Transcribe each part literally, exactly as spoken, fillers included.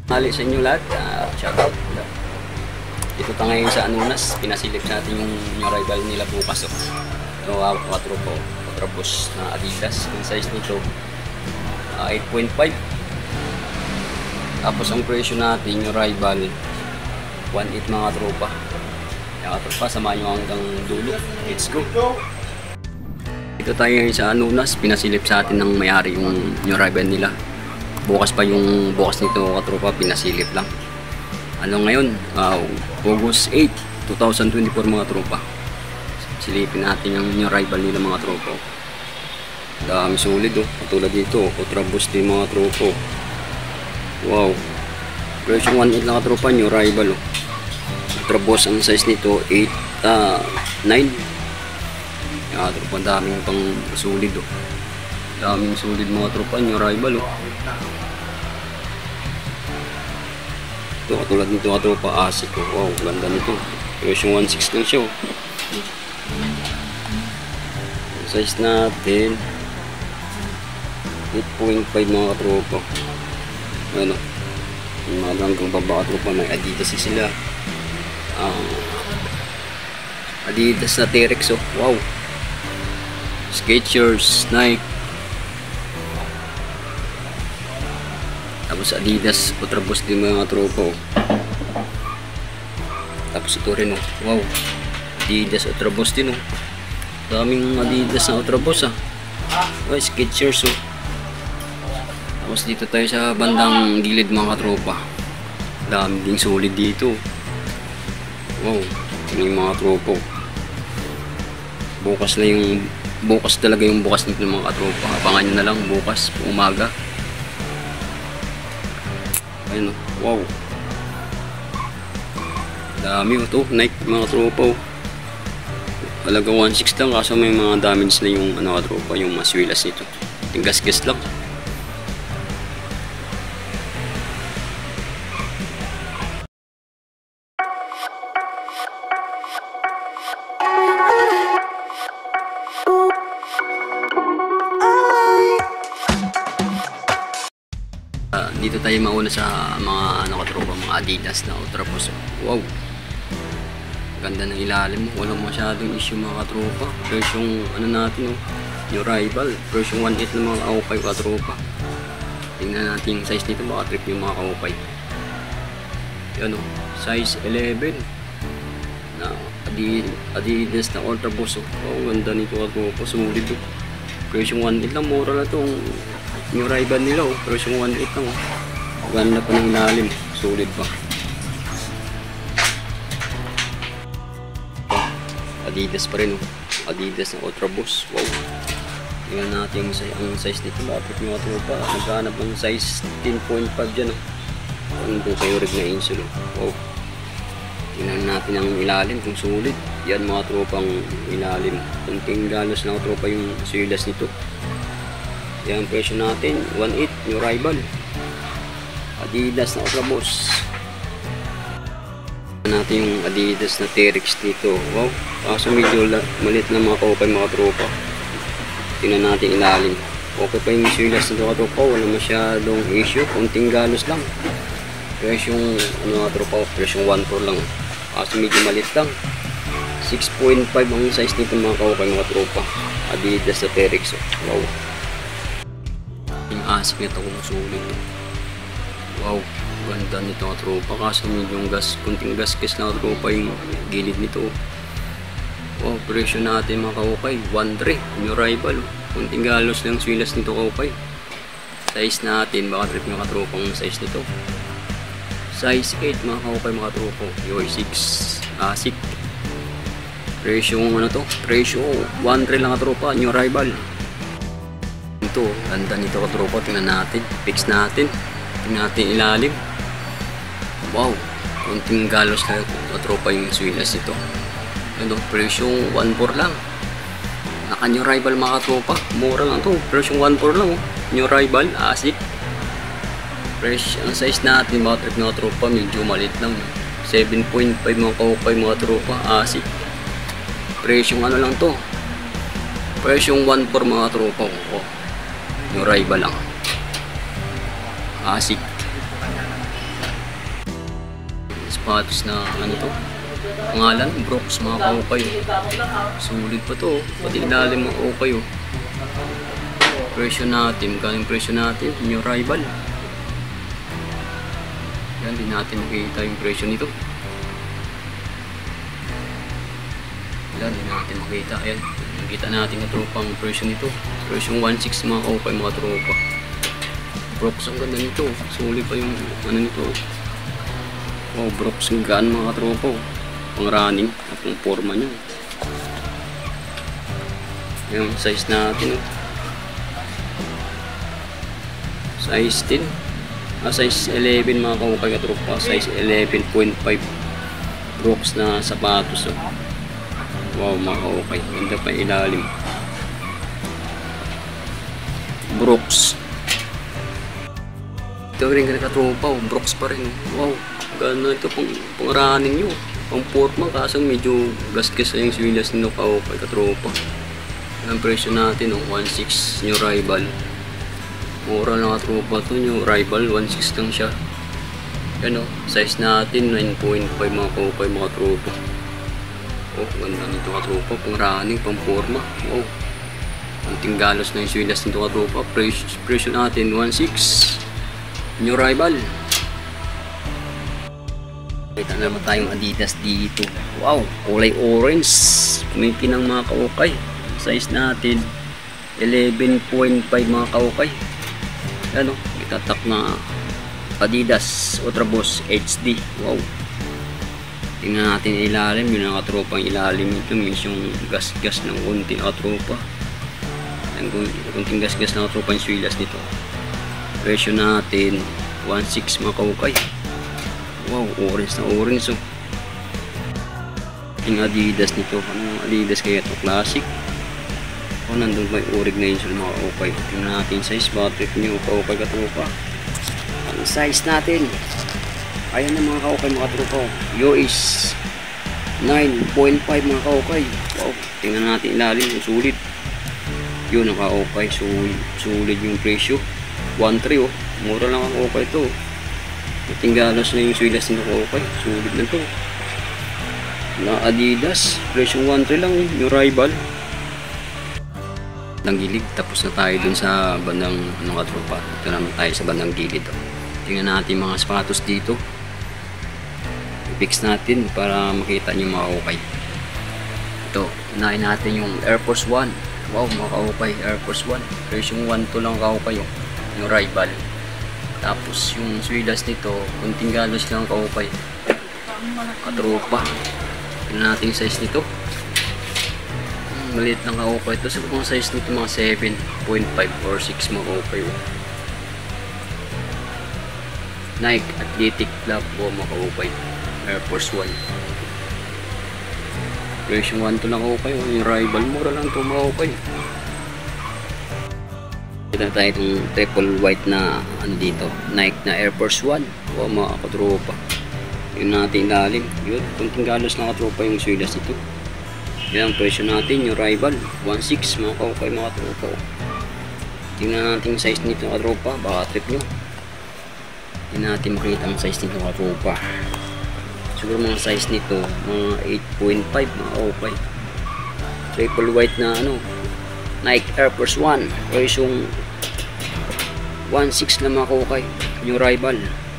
Mali sa inyo lahat, uh, shoutout. Dito tayo ngayon sa Anunas, pinasilip natin yung, yung rival nila bukas. Oh. Ito, uh, quattro po, quattrobos na Adidas. Yung size nito, uh, eight point five. Tapos ang presyo natin, yung rival, one eight mga tropa. Mga tropa, samahan nyo hanggang dulo. Let's go! Dito tayo ngayon sa Anunas, pinasilip sa atin ng may-ari yung, yung rival nila. Bukas pa yung bukas nito katropa, pinasilip lang. Ano ngayon? Uh, August eight, twenty twenty-four mga tropa. Silipin natin yung, yung rival nila mga tropa. Dami solid oh. Katulad dito, quattrobos din mga tropa. Wow. Version one eight lang katropa, yung rival oh. Quattrobos ang size nito, eight, nine. Yung tropa, daming pang solid oh. Daming solid mga tropa, yung rival oh. Ito katulad nito mga tropa, asik oh. Wow, ganda nito. Version one six lang siya oh. Size natin eight point five mga tropa. Ano, yung mga hanggang baba tropa, may Adidas sila. uh, Adidas na T-Rex oh. Wow. Skechers, Nike. Tapos Adidas, quattrobos din mga tropa oh. Tapos ito rin oh. Wow. Adidas, quattrobos din oh. Daming Adidas na quattrobos ah. Oh, Skechers oh. Tapos dito tayo sa bandang gilid mga tropa. Dami ding solid dito. Wow. Ito yung mga tropa. Bukas na yung bukas talaga yung bukas nito mga tropa. Abangan nyo na lang bukas umaga. Ayun oh. Wow. Dami oh to. Nike mga tropa oh. Talaga one six lang kaso may mga damage na yung ano tropa, yung maswilas nito. Yung gas-gas lang. Uh, dito tayo mauna sa mga ano katropa, mga Adidas na quattrobos. Wow. Ganda ng ilalim, walang masyadong issue mga katropa. First yung ano natin oh, yung rival, first yung one eight ng mga kaupay katropa. Tingnan natin yung size nito, baka trip yung mga kaupay. Yan oh, size eleven na Adidas na quattrobos. Oh, ganda nito katropa, sulit oh. First yung one eight lang, mura na itong yung rival nila oh, pero yung one eight lang oh. Ganda pa ng lalim, solid pa. Adidas pa rin oh. Adidas na quattrobos. Wow. Tingnan natin yung size, ang size nito. Bakit mga tropa naghanap ng size ten point five dyan oh. Kung doon kayo rig na insole oh. Wow. Tingnan natin ang ilalim kung solid. Yan mga tropang ilalim. Kunting galos lang tropa yung suilas nito. Yan presyo natin, one eight, yung rival. Adidas na quattrobos. Natin yung Adidas na T-Rex dito. Wow, kaso medyo maliit na mga kaupay mga tropa. Tingnan natin ilalim. Okay pa yung suilas na mga tropa, wala masyadong issue, kunting galos lang. Presyo yung ano mga tropa, presyo yung one four lang. Kaso medyo maliit lang. six point five ang size nito mga kaupay mga tropa. Adidas na T-Rex. Wow. Yung asik nito kung sulit. Wow, ganda nito mga tropa. Kaso medyo gas, kunting gas-gas na tropa yung gilid nito. Wow, presyo natin mga kaupay, one three, yung rival. Kunting galos lang swilas nito kaupay. Size natin, baka trip mga tropang size nito. Size eight mga kaupay mga tropa. Yung six, asik. Presyo ano to? Presyo one three lang katropa, yung rival. Ito, ganda nito katropa, tingnan natin, fix natin. Tingnan natin ilalim. Wow, kunting galos na katropa yung swilas ito. Ano, presyo one four lang. Naka new rival mga katropa, mura lang to. Presyo one four lang oh. New rival, asik. Fresh, ang size natin mga trip mga tropa, medyo maliit lang. seven point five mga kaupay mga tropa, asik. Presyong ano lang to, presyong one four mga tropa ko. Yung rival lang, asik. sapatos na ano to, pangalan, Brooks mga kaukay. Sulit pa to, pati ilalim mga kaukay oh. Presyo natin, galing presyo natin, new rival. Yan, di natin makita yung presyo nito. Yan, di natin makita. Ayan, nakita natin na tropa ang presyo nito. Presyo one six mga kaukay mga tropa. Brooks, ang ganda nito. Sulit pa yung ano nito. Wow, Brooks ang gaan mga tropa. Pang running, pang forma nyo. Yung size natin oh. Size ten, ah, size eleven mga kaukay katropa, size eleven point five Brooks na sapatos oh. Wow mga kaukay, ganda pa ilalim. Brooks ito rin ka katropa oh. Brooks pa rin oh. Wow, gano'n ito pang, pang running nyo, pang forma, kaso medyo gasgas na yung swilas nito kaukay katropa. Ang presyo natin oh, one six new rival. Mura lang katropa to, yung rival one six lang siya. Yan o, size natin nine point five mga kaukay mga tropa. Oh, ganda nito katropa, pang running, pang forma. Oh, kunting galos na yung swilas nito katropa. Presyo, presyo natin one six new rival. Kita naman tayong Adidas dito. Wow, kulay orange, kumikinang mga kaukay. Size natin eleven point five mga kaukay. Ano, itatak na Adidas Ultra Boost H D. Wow, tingnan natin ilalim, yun ang katropang ilalim ito, means yung gas-gas ng konti katropa. Ang konting gas-gas ng katropa yung swilas nito. Presyo natin one six mga kaukay. Wow, orange na orange oh. Yung Adidas nito, ano Adidas kaya ito, classic. O, nandun may urig na yun sa mga kaukay. Tingnan natin size, baka trip nyo kaukay katropa. Ang size natin, ayan na mga kaukay mga katropa, U is nine point five mga kaukay. Wow, tingnan natin ilalim, yung sulit. Yun ang kaukay, sulit, sulit yung presyo one three oh, mura lang ang kaukay ito. Tinggalos na yung swilas ng kaukay, sulit na ito na Adidas, presyo one three lang, yung rival ng gilid. Tapos na tayo dun sa bandang ano katropa, ito naman tayo sa bandang gilid oh. Tingnan natin mga sapatos dito, i-fix natin para makita nyo mga kaukay. Ito, unahin natin yung Air Force One. Wow mga kaukay, Air Force One, presyo one two lang kaukay oh, yung rival. Tapos yung swilas nito, kunting galos lang kaukay katropa. Tingnan natin yung size nito, maliit lang kaukay ito. Sa mga size nito mga seven point five or six mga kaukay oh. Nike Athletic Club o mga kaukay, Air Force One. Presyo one two lang kaukay oh. Yung rival, mura lang ito mga kaukay. Kita tayo itong triple white na ano dito, Nike na Air Force One o mga katropa. Yun natin ilalim, yun, kunting galos na katropa yung swilas ito. Yan ang presyo natin, yung rival one six mga kaukay mga katropa. Tingnan natin yung size nito katropa, baka trip nyo. Hindi natin makita ang size nito katropa. Siguro mga size nito mga eight point five mga kaukay. Triple white na ano, Nike Air Force One, presyong one six na mga kaukay, yung rival.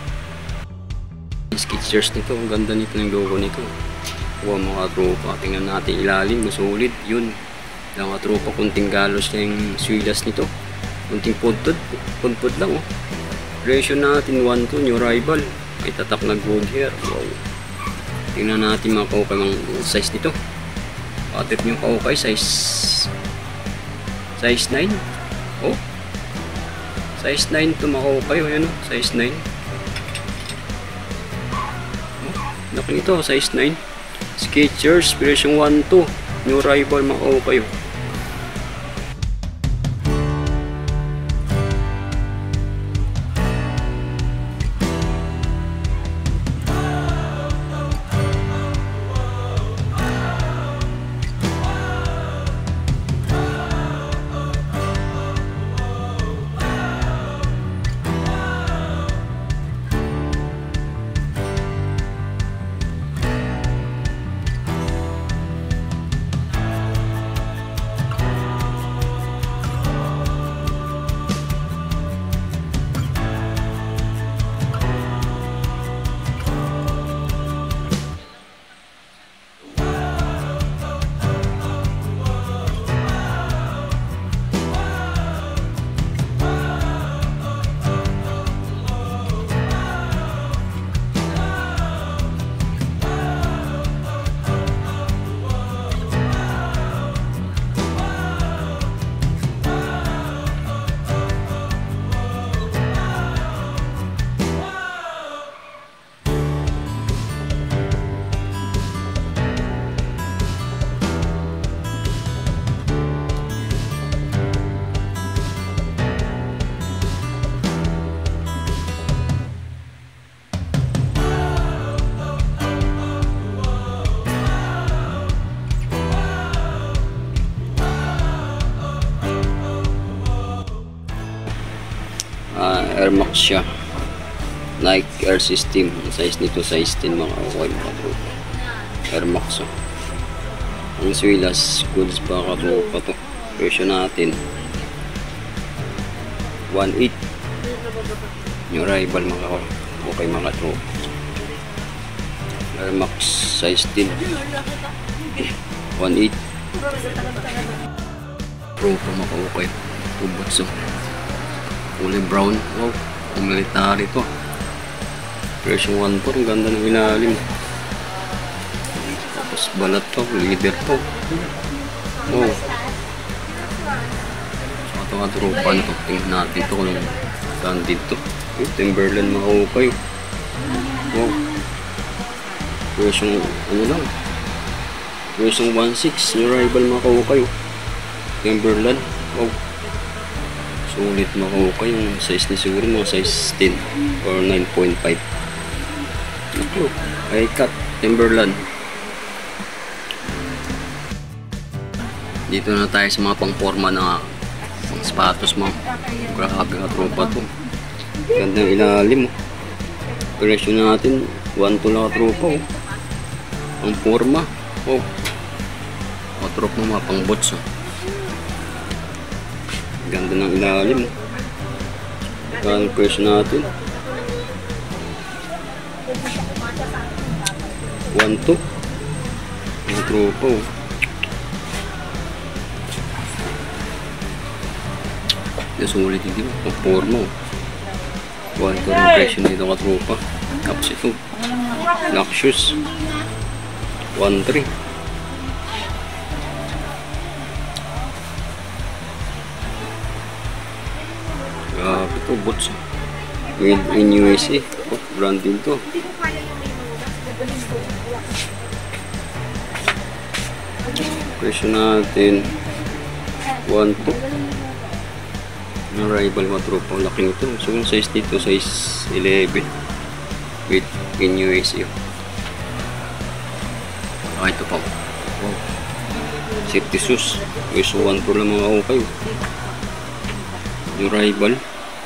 Skechers nito, ang ganda nito ng logo nito. Wow mga tropa, tingnan natin ilalim, masulit yun. Yung mga tropa, kunting galos na yung swilas nito, kunting puntod, puntod lang oh. Presyo natin one two, new rival, may tatak na gold hair. Wow, tingnan natin mga kaukay ang size nito. Patip nyo kaukay, size size nine oh, size nine to mga kaukay oh, yun oh, size nine. Laki nito, size nine. Skechers, version one two, new rival mga kaukay oh. box siya. Nike Air System. Ang size nito size ten mga kaway mga tropa. Air Max. Oh. Ang swilas goods pa katropa to. Presyo natin one eight. Yung rival mga kaway. Okay mga tropa. Air Max size ten. one eight. Tropa mga kaway. Tubots oh. Kulay brown. Wow. Ang military to. Presyo one four. Ang ganda ng ilalim. Tapos balat to. Leader to. Wow. So ito nga tropa nito. Tingnan natin ito kung saan dito. Yung Timberland makahukay. Wow. Presyo ano lang. Presyo one six. Yung rival makahukay. Timberland. Wow. Sulit makahukay. Yung size ni siguro mga size ten or nine point five. Ito. High cut. Timberland. Dito na tayo sa mga pang-forma na pang sapatos mo. Grabe ka tropa to. Gandang ilalim. Presyo natin one two lang tropa. Oh. Ang forma. Oh. O tropa mo mga pang-boots. Oh. Ganda ng ilalim. Ang presyo natin one two. Ang tropa. Oh. Sulit hindi mo. Ang forma. one two ang presyo nito katropa. Tapos ito. Black shoes. one three. Grabe ito. Boots. Made in U S A. Oh, brand din to. Presyo natin one two. Ang rival mga tropa, laki nito. So yung size dito, size eleven with in U S A. Ah, ito pa. Wow. Safety shoes. U S one pro lang mga okay. Yung rival.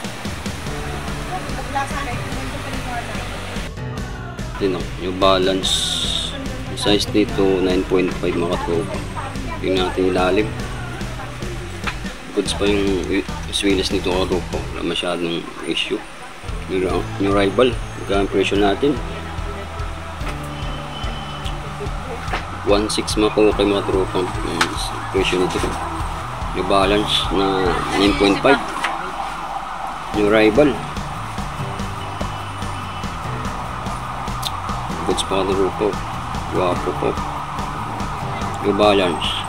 Ito yung balance. Yung size dito, nine point five mga tropa. Yung natin ilalim. Goods pa yung swilas nito katropa. Wala masyadong issue. Yung, yung rival, magkang presyo natin one six mako kay mga tropa. Yung presyo nito yung balance na nine point five. Yung rival goods pa katropa. Guwapo po yung balance.